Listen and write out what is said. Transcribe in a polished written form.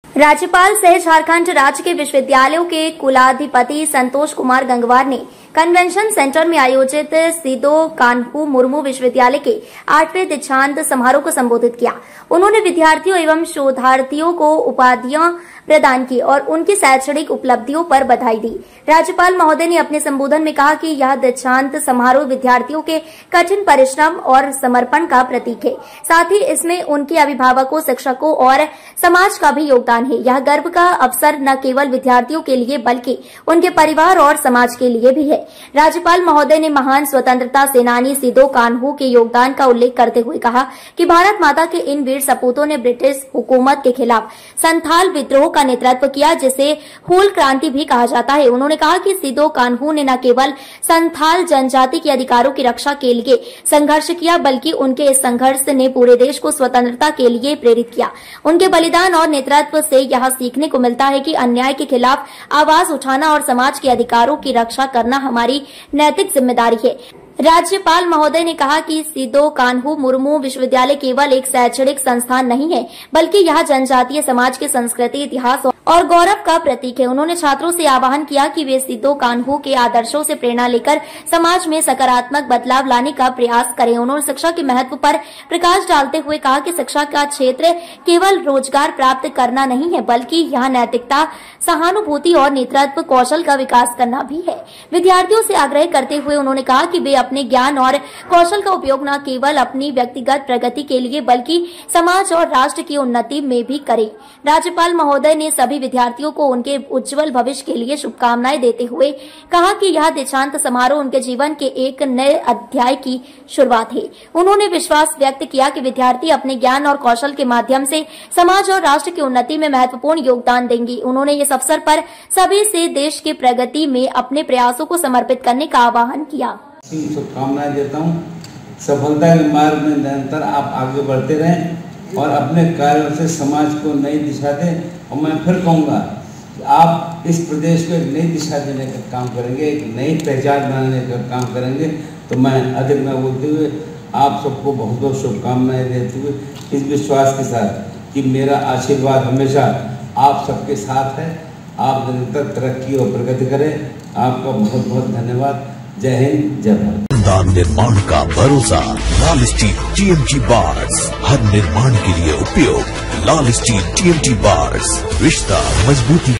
राज्यपाल सह झारखंड राज्य के विश्वविद्यालयों के कुलाधिपति संतोष कुमार गंगवार ने कन्वेंशन सेंटर में आयोजित सिदो कान्हू मुर्मू विश्वविद्यालय के 8वें दीक्षांत समारोह को संबोधित किया। उन्होंने विद्यार्थियों एवं शोधार्थियों को उपाधियां प्रदान की और उनकी शैक्षणिक उपलब्धियों पर बधाई दी। राज्यपाल महोदय ने अपने संबोधन में कहा कि यह दीक्षांत समारोह विद्यार्थियों के कठिन परिश्रम और समर्पण का प्रतीक है। साथ ही इसमें उनके अभिभावकों, शिक्षकों और समाज का भी योगदान है। यह गर्व का अवसर न केवल विद्यार्थियों के लिए बल्कि उनके परिवार और समाज के लिए भी है। राज्यपाल महोदय ने महान स्वतंत्रता सेनानी सिदो कान्हू के योगदान का उल्लेख करते हुए कहा कि भारत माता के इन वीर सपूतों ने ब्रिटिश हुकूमत के खिलाफ संथाल विद्रोह का नेतृत्व किया, जिसे हूल क्रांति भी कहा जाता है। उन्होंने कहा कि सिदो कान्हू ने न केवल संथाल जनजाति के अधिकारों की रक्षा के लिए संघर्ष किया, बल्कि उनके इस संघर्ष ने पूरे देश को स्वतंत्रता के लिए प्रेरित किया। उनके बलिदान और नेतृत्व से यह सीखने को मिलता है कि अन्याय के खिलाफ आवाज उठाना और समाज के अधिकारों की रक्षा करना हमारी नैतिक जिम्मेदारी है। राज्यपाल महोदय ने कहा कि सिदो कान्हू मुर्मू विश्वविद्यालय केवल एक शैक्षणिक संस्थान नहीं है, बल्कि यह जनजातीय समाज के संस्कृति, इतिहास और गौरव का प्रतीक है। उन्होंने छात्रों से आह्वान किया कि वे सिदो कान्हू के आदर्शों से प्रेरणा लेकर समाज में सकारात्मक बदलाव लाने का प्रयास करें। उन्होंने शिक्षा के महत्व पर प्रकाश डालते हुए कहा कि शिक्षा का क्षेत्र केवल रोजगार प्राप्त करना नहीं है, बल्कि यह नैतिकता, सहानुभूति और नेतृत्व कौशल का विकास करना भी है। विद्यार्थियों से आग्रह करते हुए उन्होंने कहा कि वे अपने ज्ञान और कौशल का उपयोग न केवल अपनी व्यक्तिगत प्रगति के लिए बल्कि समाज और राष्ट्र की उन्नति में भी करें। राज्यपाल महोदय ने सभी विद्यार्थियों को उनके उज्जवल भविष्य के लिए शुभकामनाएं देते हुए कहा कि यह दीक्षांत समारोह उनके जीवन के एक नए अध्याय की शुरुआत है। उन्होंने विश्वास व्यक्त किया कि विद्यार्थी अपने ज्ञान और कौशल के माध्यम से समाज और राष्ट्र की उन्नति में महत्वपूर्ण योगदान देंगे। उन्होंने इस अवसर पर सभी से देश की प्रगति में अपने प्रयासों को समर्पित करने का आह्वान किया। शुभकामनाएं देता हूँ। सफलता के मार्ग में निरंतर आप आगे बढ़ते रहें और अपने कार्यों से समाज को नई दिशा दें। और मैं फिर कहूँगा कि आप इस प्रदेश को एक नई दिशा देने का काम करेंगे, एक नई पहचान बनाने का काम करेंगे। तो मैं अधिक न बोलते हुए आप सबको बहुत बहुत शुभकामनाएं देते हुए इस विश्वास के साथ कि मेरा आशीर्वाद हमेशा आप सबके साथ है। आप निरंतर तरक्की और प्रगति करें। आपका बहुत बहुत धन्यवाद। जय हिंद, जय भारत। निर्माण का भरोसा लाल स्टील TMT बार्स, हर निर्माण के लिए उपयोग लाल स्टील TMT बार्स, रिश्ता मजबूती।